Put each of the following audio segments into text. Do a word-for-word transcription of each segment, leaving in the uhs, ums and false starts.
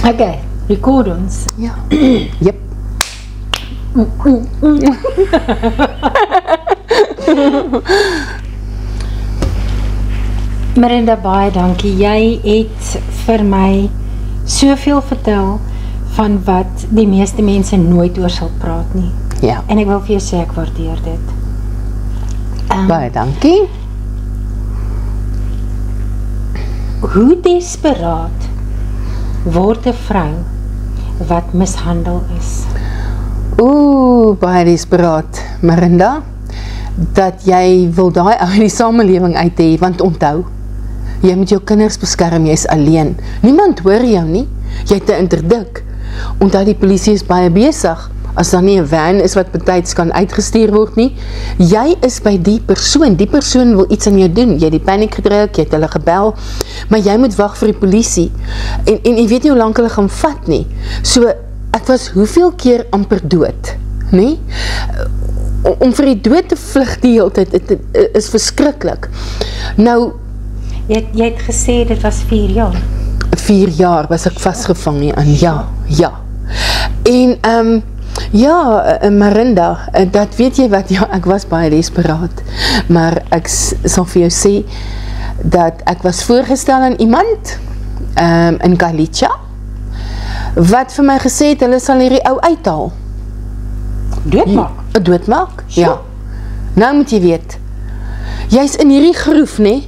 Okay, record ons. Ja. Jep. Marinda, baie dankie. Jy het vir my soveel vertel van wat die meeste mense nooit oor sal praat nie. Ja. En ek wil vir jou sê, ek waardeer dit. Um, Baie dankie. Hoe desperaat word 'n vrou wat mishandel is? Oeh, baie desperaat, Marinda, dat jy wil daai uit die samelewing uit hê, want onthou, jy moet jou kinders beskerm, jy is alleen. Niemand hoor jou nie, jy het 'n interdik. Onthou, die polisie is baie besig. As daar nie 'n van is wat betyds kan uitgestuur word nie, jy is by die persoon, die persoon wil iets aan jou doen, jy het die paniek gedruk, jy het hulle gebel, maar jy moet wag vir die polisie, en, en jy weet nie hoe lang hulle gaan vat nie, so, ek was hoeveel keer amper dood, nie? Om, om vir die dood te vlug die hele tyd, het, het, het is verskriklik. Nou, Jy, jy het gesê, dit was vier jaar. vier jaar was ek vastgevang nie aan, ja, ja. En, um, ja, Marinda, dat weet jy wat, ja, ek was baie desperaat, maar ek sal vir jou sê, dat ek was voorgestel aan iemand, um, in Galicia, wat vir my gesê het, hulle sal hierdie ou uithaal. Doodmaak? Ja, doodmaak, Sure. ja. Nou moet jy weet, jy is in hierdie groef, nie?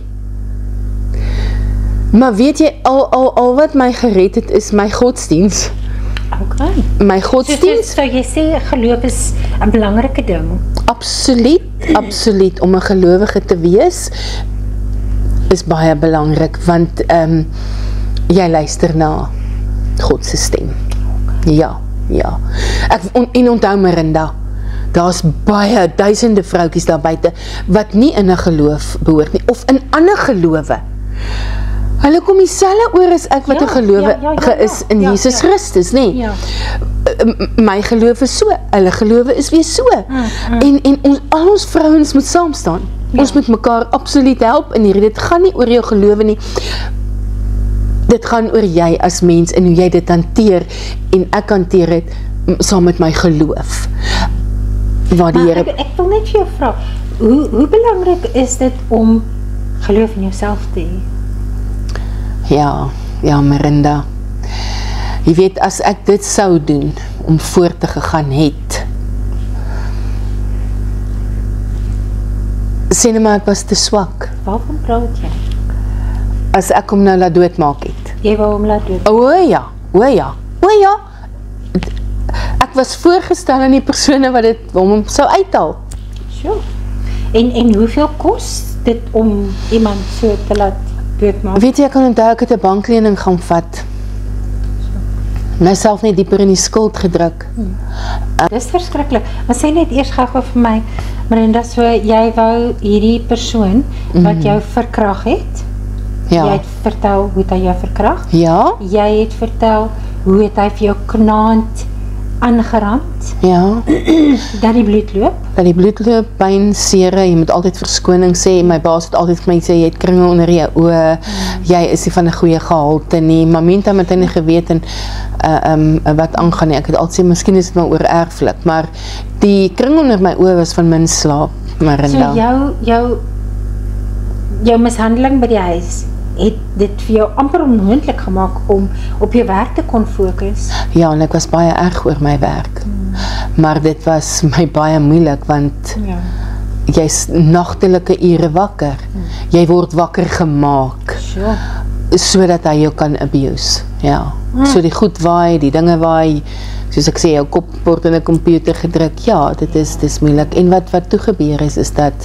Maar weet jy, al, al, al wat my gered het, is my godsdienst. Okay. My godsdienst? So, so, so jy sê, geloof is 'n belangrike ding? Absoluut, absoluut, om 'n gelowige te wees, is baie belangrik, want um, jy luister na God se stem. Ja, ja. Ek, on, en onthou Marinda, daar's baie, duisende vroukies daar buite, wat nie in 'n geloof behoort nie, of in ander gelowe. Hulle kom dieselfde oor as ek wat 'n Ja, gelowe ja, ja, ja, is in ja, Jesus ja. Christus, nie? Ja. My geloof is so, hulle gelowe is weer so. Mm, mm. En, en ons, al ons vrouens moet saam staan. Ja. Ons moet mekaar absoluut help in hierdie. Dit gaan nie oor jou gelowe nie. Dit gaan oor jy as mens en hoe jy dit hanteer. En ek hanteer dit saam met my geloof. Waar die Maar Here... ek, ek wil net vir jou vra, hoe, hoe belangrik is dit om geloof in jouself te hê? Ja, ja Marinda. Jy weet, as ek dit sou doen, om voort te gegaan het, sê nou maar ek was te swak, Waarvan praat jy? as ek hom nou laat doodmaak het. Jy wou hom laat dood. O ja, o ja, o ja, ek was voorgestel aan die persone wat dit, om hom sou uithaal. Sure. En, en hoeveel kos dit om iemand so te laat doodmaak? Weet jy, ek kan onthou, ek het 'n banklening gaan vat, myself net dieper in die skuld gedruk. Hmm. Dis verskriklik. Maar sê net eers gou-gou vir my, Marinda, so jy wou hierdie persoon wat jou verkrag het, Ja, jy het vertel hoe het hy jou verkrag, ja, jy het vertel hoe het hy vir jou knaand aangerand, ja, dat die bloed loop. dat die bloed loop, pyn, sere, jy moet altyd verskoning sê, my baas het altyd vir my sê, jy het kringe onder jou oë, mm. jy is nie van 'n goeie gehalte nie, maar Menta het hy nie geweet en uh, um, wat aangaan nie, ek het altyd sê, miskien is dit maar oor erflik, maar die kring onder my oë was van min slaap, Marinda. So jou, jou, jou mishandeling by die huis, het dit vir jou amper onmoontlik gemaak om op jou werk te kon fokus? Ja, en ek was baie erg oor my werk, mm. maar dit was my baie moeilik, want Ja. jy is nagtelike ure wakker, mm. jy word wakker gemaak, Sure. so dat hy jou kan abuse, ja, mm. so die goed waai, die dinge waai, soos ek sê, jou kop word in 'n komputer gedruk, ja, dit is, dit is moeilik, en wat, wat toe gebeur is, is dat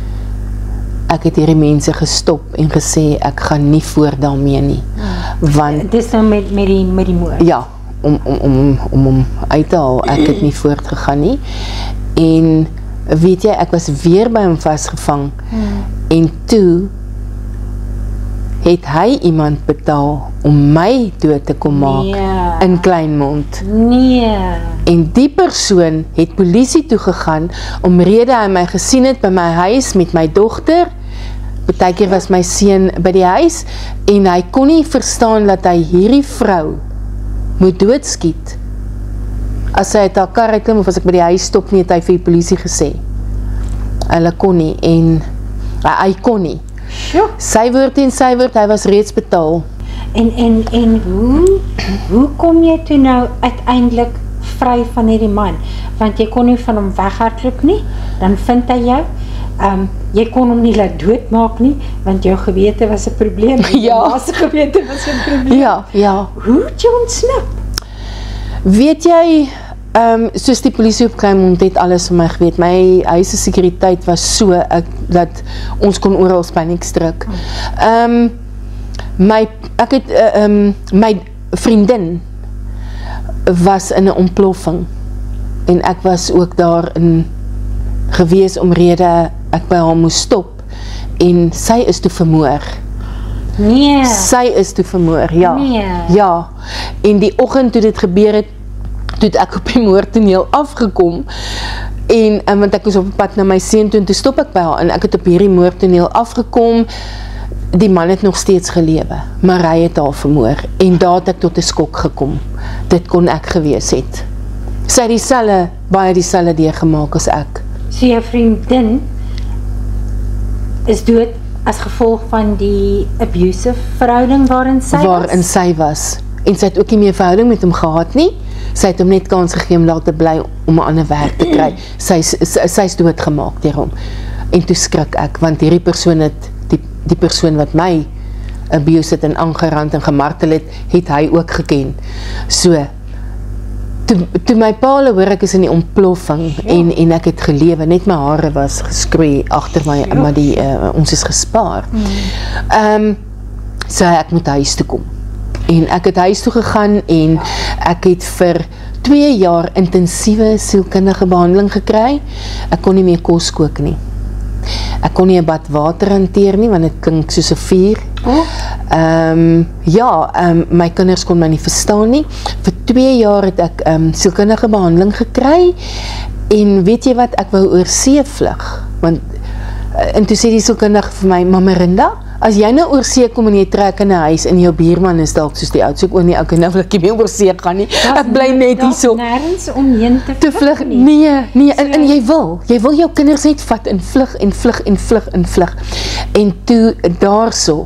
ek het hierdie mense gestop en gesê, ek gaan nie voort daarmee nie, want, Dis nou met, met die, met die moord. ja, om, om, om, om hom uit te haal, ek het nie voortgegaan nie, en, weet jy, ek was weer by hom vastgevang, Hmm. en toe, het hy iemand betaal, om my dood te kom maak, Nee. in Kleinmond, Nee. en die persoon het polisie toegegaan, omrede hy my gesien het by my huis met my dogter, partykeer was my seun by die huis, en hy kon nie verstaan dat hy hierdie vrou moet doodskiet. As sy uit haar kar uitklim, of as ek by die huis stop nie, het hy vir die polisie gesê. Hulle kon nie, en hy kon nie. Sjoe. Sy woord en sy woord, hy was reeds betaal. En, en, en hoe, hoe kom jy toe nou uiteindelik vry van hierdie man? Want jy kon nie van hom weghardloop nie, dan vind hy jou. Um, jy kon hom nie laat doodmaak nie, want jou gewete was 'n probleem. Ja. Jou gewete was 'n probleem. Ja, ja. Hoe het jy ontsnap? Weet jy, um, soos die polisie op Kleinmond het alles van my geweet, my huise sekuriteit was so, ek, dat ons kon oral paniek druk. Um, my, ek het, uh, um, my vriendin was in 'n ontploffing, en ek was ook daar in gewees omrede ek by haar moes stop, en sy is toe vermoor. Nee. Sy is toe vermoor, ja. Nee. Ja, en die oggend toe dit gebeur het, toe het ek op die moordtoneel afgekom, en, en want ek was op pad na my seun toe, en toe stop ek by haar, en ek het op hierdie moordtoneel afgekom, die man het nog steeds gelewe, maar hy het haar vermoor, en daar het ek tot 'n skok gekom, dit kon ek gewees het. Sy het dieselfde, baie dieselfde deurgemaak as ek. So jou vriendin is dood as gevolg van die abusive verhouding waarin sy waarin was? sy was. En sy het ook nie meer verhouding met hom gehad nie. Sy het hom net kans gegee om daar te bly om 'n ander werk te kry. Sy sy is doodgemaak deur hom. En toe skrik ek, want hierdie persoon het, die, die persoon wat my abuse het en aangerand en gemartel het, het hy ook geken. So, toe, toe my paal hoor ek is in die ontploffing, ja. en, en ek het gelewe, net my hare was geskroei agter my, ja. maar die, uh, ons is gespaar. Hmm. Um, so ek moet huis toe kom. En ek het huis toe gegaan, en ek het vir twee jaar intensieve sielkundige behandeling gekry. Ek kon nie meer kos kook nie. Ek kon nie 'n bad water hanteer nie, want dit klink soos 'n vuur. Oh. Um, ja, um, my kinders kon my nie verstaan nie. Vir twee jaar het ek um, sielkundige behandeling gekry, en weet jy wat, ek wou oor see vlug, want, uh, en toe sê die sielkundige vir my, maar Marinda, as jy nou oor see kom en jy trek in 'n huis, en jou buurman is dalk soos die oud, so ek, o nee, ek nou wil ek nie meer oor see gaan nie, ek bly net hier so. Nergens omheen te, te vlug, nie. nee, nee, en, en jy wil, jy wil jou kinders net vat, en vlug, en vlug, en vlug, en vlug, en toe, daarso,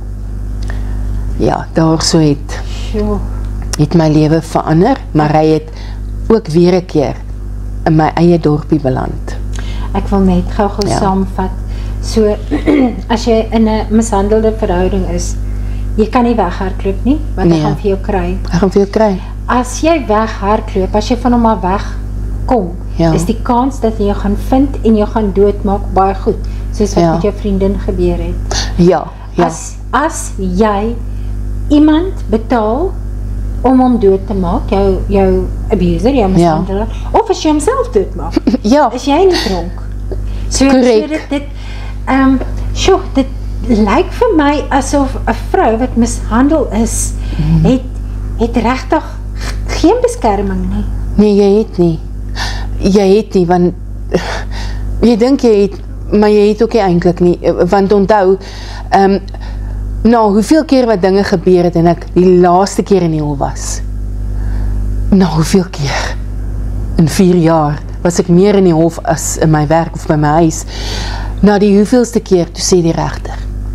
ja, daarso het, Sjoe. het my lewe verander, maar hy het ook weer 'n keer in my eie dorpie beland. Ek wil net gou-gou Ja. saamvat. So, as jy in 'n mishandelde verhouding is, jy kan nie weghardloop nie, want Nee. hy gaan vir jou kry. Ek gaan vir jou kry. As jy weghardloop, as jy van hom af wegkom, Ja. is die kans dat hy jou gaan vind en jou gaan doodmaak baie goed, soos wat Ja. met jou vriendin gebeur het. Ja, ja, As, as jy iemand betaal om hom dood te maak, jou, jou abuser, jou mishandelaar, of as jy homself doodmaak, ja, is jy in die tronk. So, Correct. so dit, dit, um, sjoe, dit lyk vir my asof 'n vrou wat mishandel is, mm. het, het regtig geen beskerming nie. nee, jy het nie, jy het nie, want, jy dink jy het, maar jy het ook nie eintlik nie, want onthou, um, nou, hoeveel keer wat dinge gebeur het, en ek die laaste keer in die hol was, nou, hoeveel keer, in vier jaar, was ek meer in die hof as in my werk of by my huis, na die hoeveelste keer, toe sê die regter,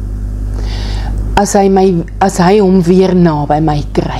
as hy my, as hy hom weer na by my kry,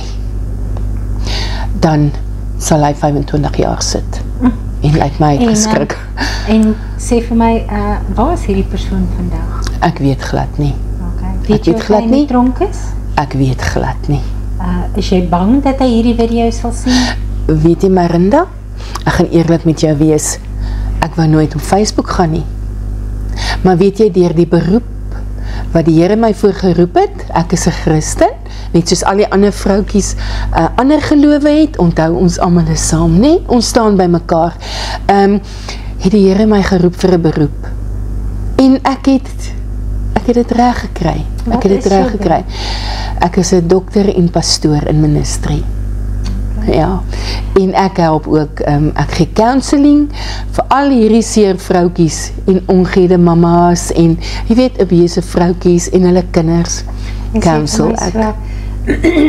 dan sal hy vyfentwintig jaar sit, en lyk my En, geskrik. uh, en sê vir my, uh, waar is hierdie persoon vandag? Ek weet glad nie, Okay. Ek Weet jy weet of glad hy in die nie. tronk is? ek weet glad nie, Uh, is jy bang dat hy hierdie video sal sien? weet jy Marinda, ek gaan eerlik met jou wees, ek wou nooit op Facebook gaan nie, maar weet jy, deur die beroep, wat die Here my voorgeroep het, ek is 'n Christen, net soos al die ander vroukies uh, ander gelowe het, onthou ons almal is saam, nee, ons staan by mekaar, um, het die Here my geroep vir 'n beroep, en ek het, ek het dit reg gekry, Wat ek het dit is reg jou gekry, ek is 'n dokter en pastoor in ministry, ja, en ek help ook, um, ek gee counseling vir al hierdie seer vroukies en ongede mama's en, jy weet, abuse vroukies en hulle kinders, En sê vir counsel my ek. so,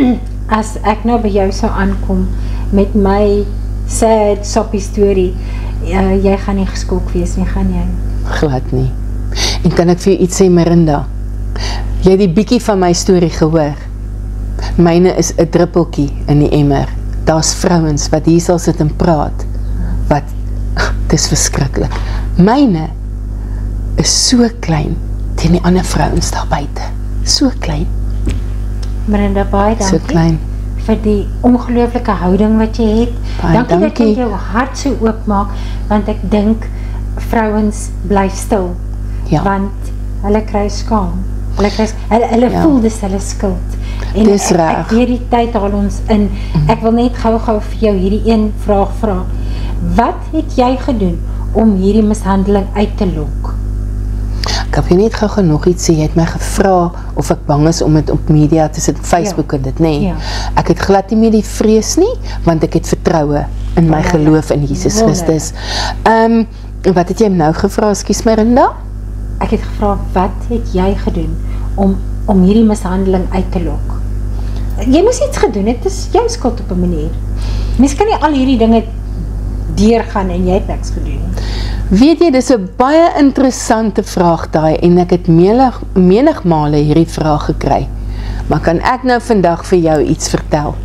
as ek nou by jou sou aankom met my sad, soppy story, uh, jy gaan nie geskok wees nie, gaan jy? Glad nie. En kan ek vir jou iets sê, Marinda? Jy het die bietjie van my storie gehoor. Myne is 'n druppeltjie in die emmer. Daar's vrouens wat hier sal sit en praat, wat, dit is verskriklik. Myne is so klein teen die ander vrouens daar buite. So klein. Marinda, baie dankie. So klein. Vir die ongelooflike houding wat jy het. Baie dankie, dankie dat jy jou hart so oopmaak, want ek dink vrouens bly stil, ja. want hulle kry skaam. Hulle, kry, hulle, hulle ja. voel dis hulle skuld. En dis ek, reg. ek weet die tyd haal ons in. Ek wil net gou-gou vir jou hierdie een vraag vra. Wat het jy gedoen om hierdie mishandeling uit te lok? Ek heb jy net gou genoeg iets sê, jy het my gevra of ek bang is om het op media te sit, Facebook ja. en dit, nee. Ja. Ek het glad nie meer die vrees nie, want ek het vertroue in my ja, geloof in Jesus ja. Christus. Um, wat het jy nou gevra, ekskuus Marinda? Ek het gevra, wat het jy gedoen om, om hierdie mishandeling uit te lok? Jy moes iets gedoen, het is jou skuld op 'n manier. Mens kan nie al hierdie dinge deurgaan en jy het niks gedoen. Weet jy, dis 'n baie interessante vraag daai, en ek het menig, menig male hierdie vraag gekry. Maar kan ek nou vandag vir jou iets vertel?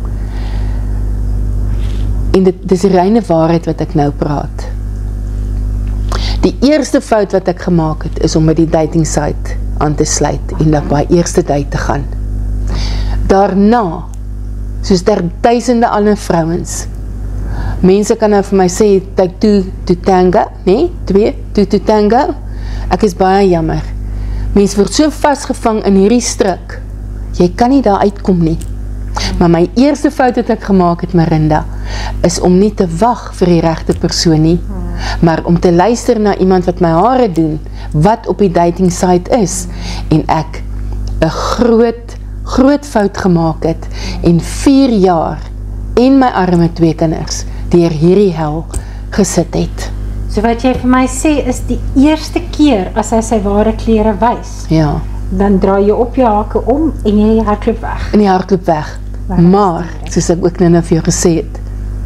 En dit dis die reine waarheid wat ek nou praat. Die eerste fout wat ek gemaak het, is om met die dating site aan te sluit en op my eerste date te gaan. Daarna, soos daar duisende ander vrouens, mense kan nou vir my sê, take two to tango, nee, twee, two to tango, ek is baie jammer. Mense word so vastgevang in hierdie strik, jy kan nie daar uitkom nie. Maar my eerste fout wat ek gemaak het, Marinda, is om nie te wag vir die regte persoon nie, maar om te luister na iemand wat my hare doen, wat op die dating site is, en ek 'n groot, groot fout gemaak het, en vier jaar, en my arme twee kinders, deur hierdie hel gesit het. So wat jy vir my sê, is die eerste keer, as hy sy ware klere wys, ja. dan draai jy op jou hake om, en jy hardloop weg. En jy hardloop weg. Maar, soos ek ook nou nou vir jou gesê het,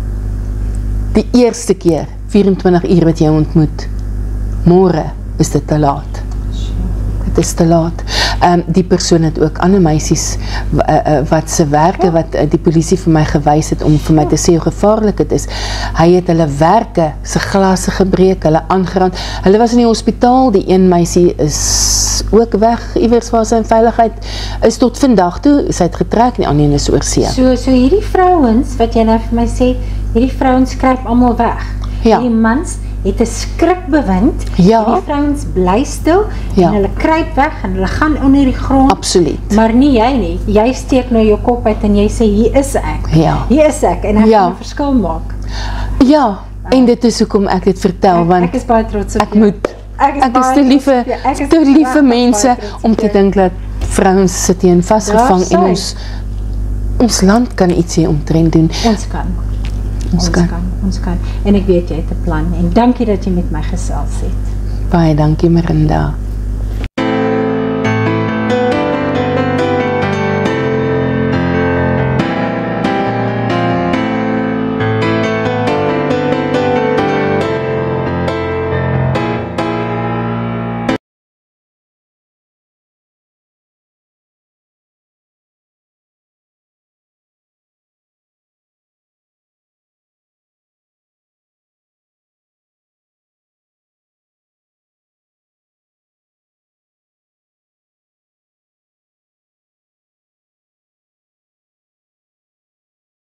die eerste keer, vyf-en-twintig uur wat jy ontmoet, môre is dit te laat. Dit is te laat. Um, die persoon het ook ander meisies uh, uh, wat se werke, ja. wat uh, die polisie vir my gewys het, om vir my te sê hoe gevaarlik het is. Hy het hulle werke, sy glase gebreek, hulle aangerand. Hulle was in die hospitaal, die een meisie is ook weg, iewers waar sy in veiligheid is tot vandag toe, sy het getrek, die ander is oor see. So, so hierdie vrouens, wat jy nou vir my sê, hierdie vrouens skryp allemaal weg. Ja. Die mans het 'n skrik bewind, ja. en die vrouens bly stil, ja. en hulle kruip weg, en hulle gaan onder die grond. Absoluut. Maar nie jy nie, jy steek nou jou kop uit, en jy sê, hier is ek, ja. hier is ek, en ek ja. kan 'n verskil maak. Ja, en dit is hoekom ek dit vertel, ek, want ek is baie trots op ek moet, ek is, ek is te liewe, te liewe mense, om te dink dat vrouens sit hier en vastgevang, en ons, ons land kan iets hier omtrent doen. Ons kan. Ons, ons kan. kan, ons kan, en ek weet jy het 'n plan, en dankie dat jy met my gesels het. Baie dankie Marinda.